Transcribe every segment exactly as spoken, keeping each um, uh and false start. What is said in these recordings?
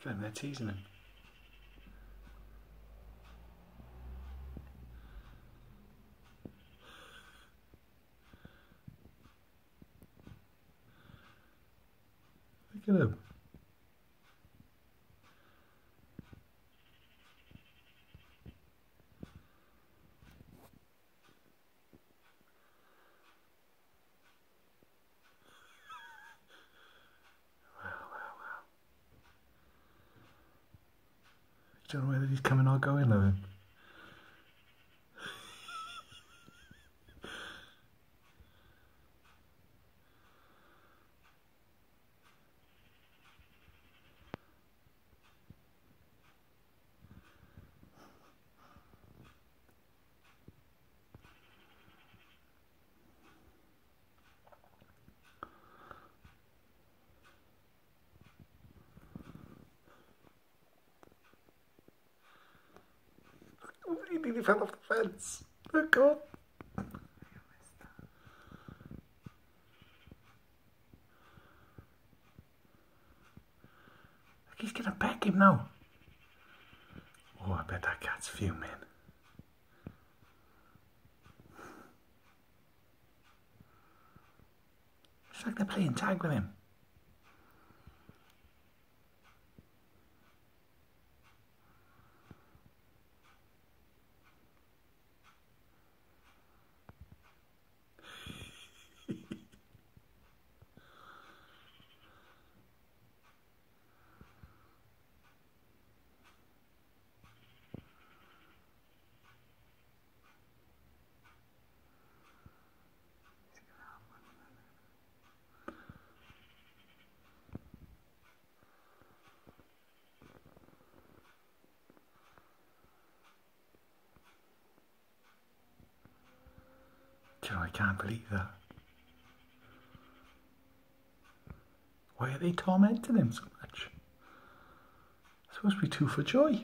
Look at them, they're teasing him. Look at him. I don't know whether he's coming or going, though. He nearly fell off the fence. Oh God. He's going to peck him now. Oh, I bet that cat's fuming. It's like they're playing tag with him. You know, I can't believe that. Why are they tormenting him so much? It's supposed to be two for joy.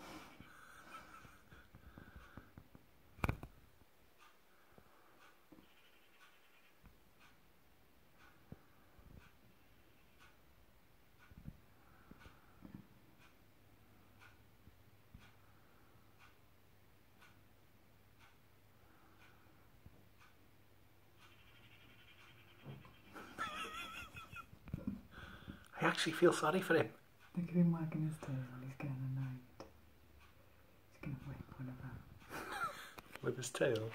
I actually feel sorry for him. Look at him wagging his tail when he's getting annoyed. He's going to whip one of them. With his tail?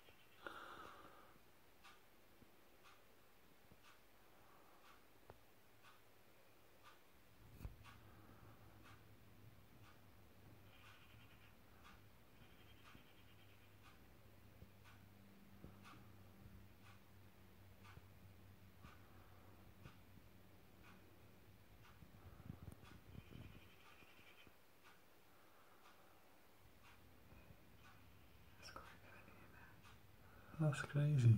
That's crazy.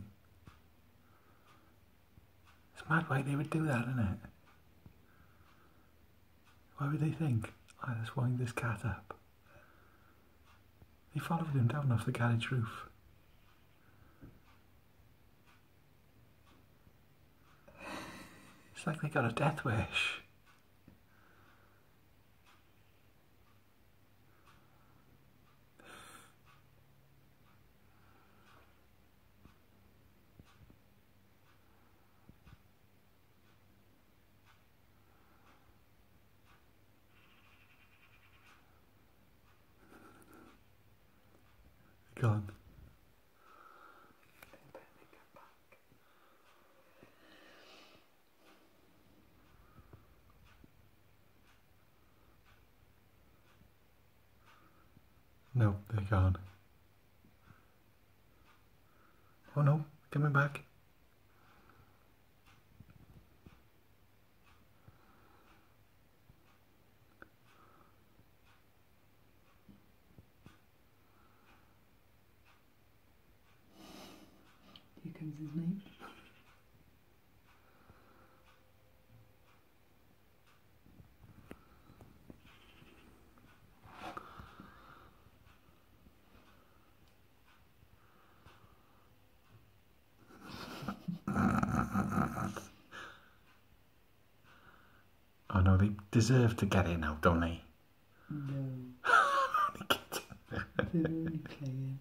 It's mad why they would do that, isn't it? Why would they think, oh, let's wind this cat up? They followed him down off the garage roof. It's like they got a death wish. Gone. No, they're gone. Oh no, coming back. Here comes his mate. Oh no, they deserve to get in now, don't they? No. Only kidding. They're only playing.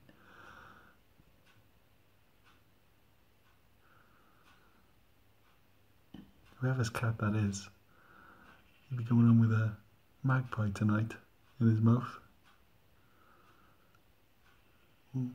Whoever's cat that is, he'll be going on with a magpie tonight in his mouth. Mm.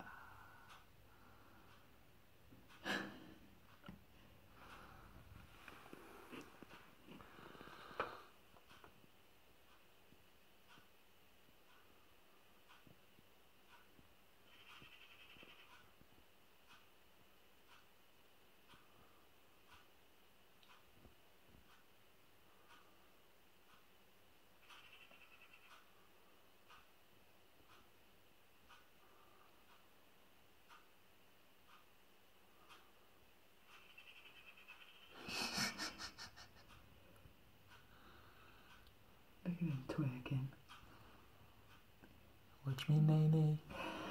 Look at him twerking. Watch me, nay, nay.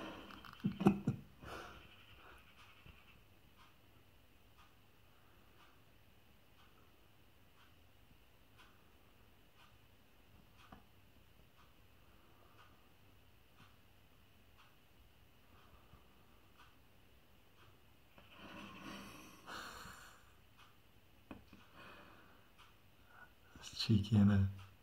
It's cheeky, innit?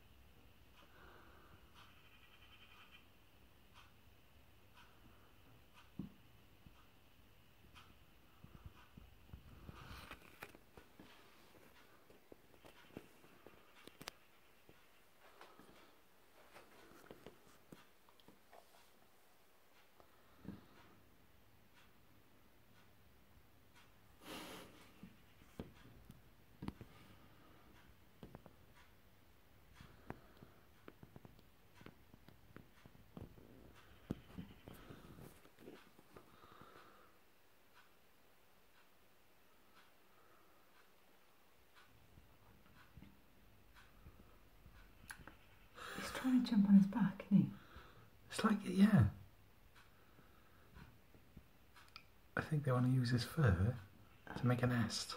He's trying to jump on his back, isn't he? It's like, yeah. I think they want to use his fur to make a nest.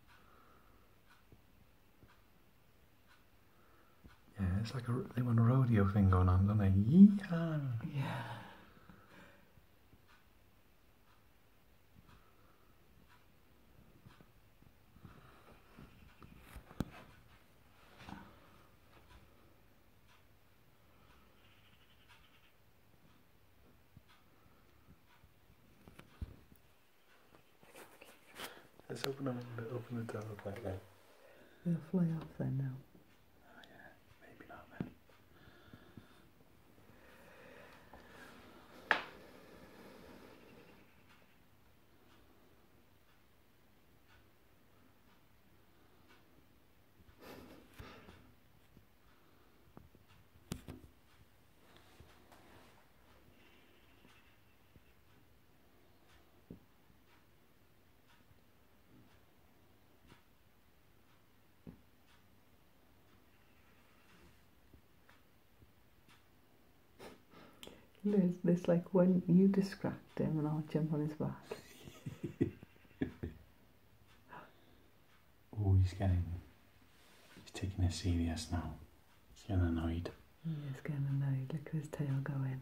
Yeah, it's like a, they want a rodeo thing going on, don't they? Yeehaw! Yeah. Let's open them, open the door like that. They'll fly off then now. Oh yeah, maybe not then. Liz, it's like when you distract him and I'll jump on his back. Oh, he's getting, he's taking it serious now. He's getting annoyed. He is getting annoyed. Look at his tail going.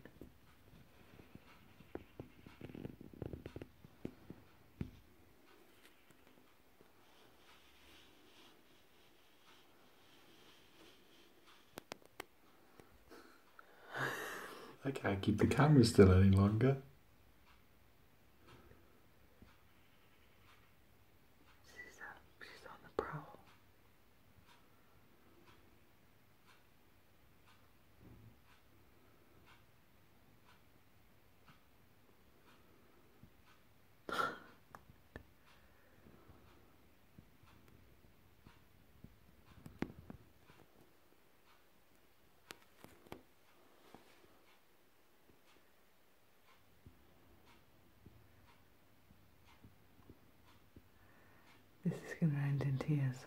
I can't keep the camera still any longer. She's on, she's on the prowl. This is going to end in tears.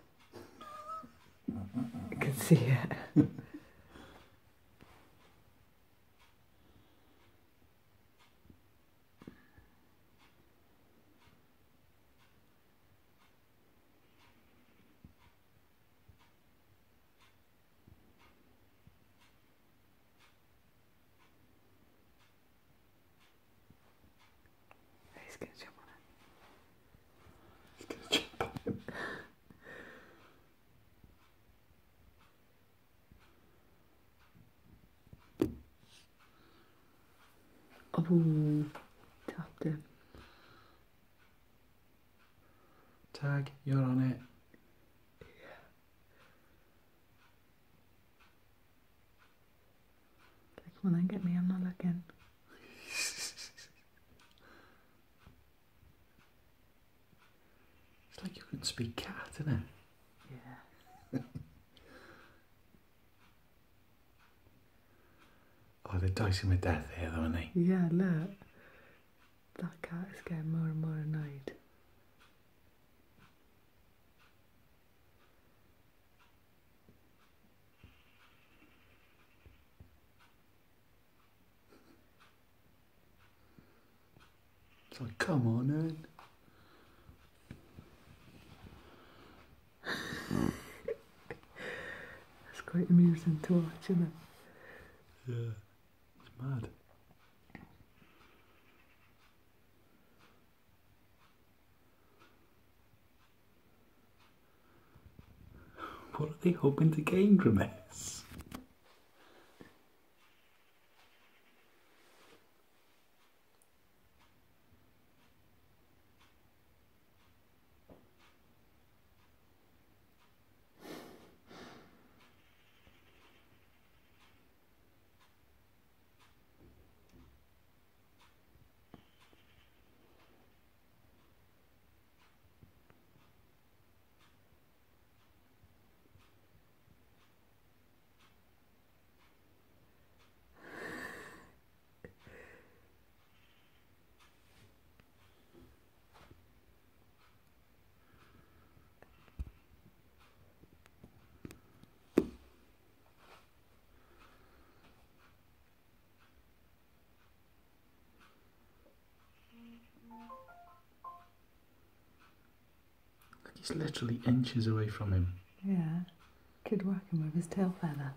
I can see it. Oh, tapped him. Tag, you're on it. Like, come on then, get me, I'm not looking. It's like you could speak cat, isn't it? Yeah. Oh, they're dicing with death here, though, aren't they? Yeah, look. That cat is getting more and more annoyed. It's like, come on, then. It's quite amusing to watch, isn't it? Yeah, it's mad. What are they hoping to gain from this? He's literally inches away from him. Yeah. Could whack him with his tail feather.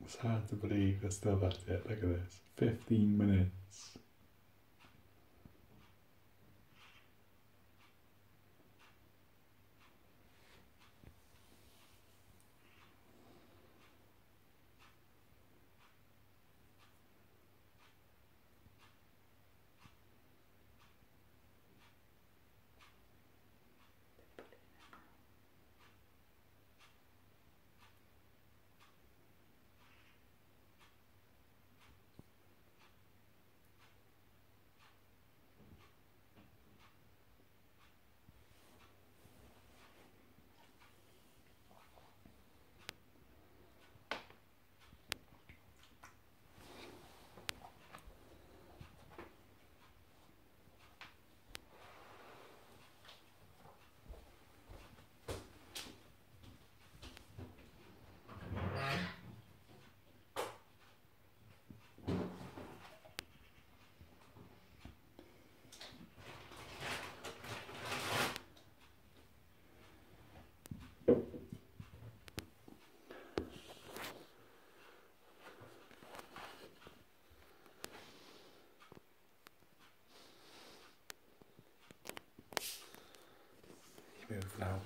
It's hard to believe they're still at it. Look at this. fifteen minutes. Move now.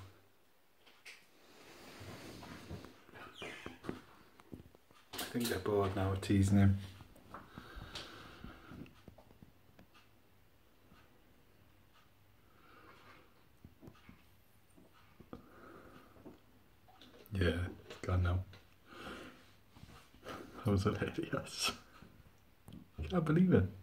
I think they're bored now of teasing him. Yeah, it's gone now. That was hilarious. I can't believe it.